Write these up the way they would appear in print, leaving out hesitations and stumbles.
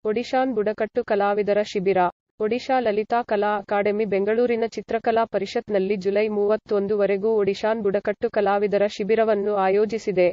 ಒಡಿಶಾನ್ ಬುಡಕಟ್ಟು ಕಲಾವಿದರ ಶಿಬಿರ. ಒಡಿಶಾ ಲಲಿತಾ ಕಲಾ ಅಕಾಡೆಮಿ ಬೆಂಗಳೂರಿನ ಚಿತ್ರಕಲಾ ಪರಿಷತ್ನಲ್ಲಿ ಜುಲೈ 31 ವರೆಗೂ ಒಡಿಶಾನ್ ಬುಡಕಟ್ಟು ಕಲಾವಿದರ ಶಿಬಿರವನ್ನು ಆಯೋಜಿಸಿದೆ.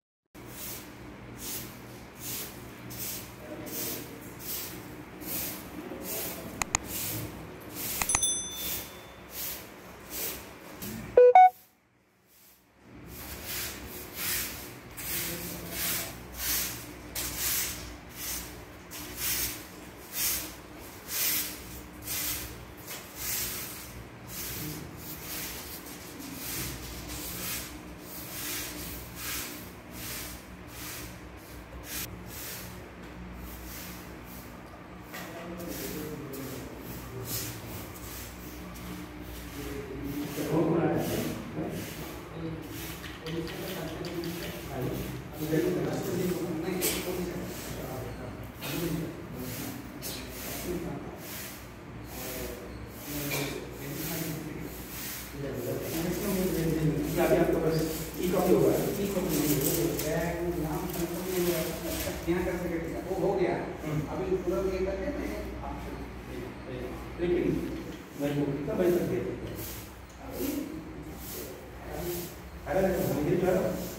अभी आपके पास ई कॉपी होगा, ई कॉपी नाम यहाँ कर सके वो हो गया। अभी पूरा ये करके मैं आपसे लेकिन मैं वो कितना बजे तक दे अरे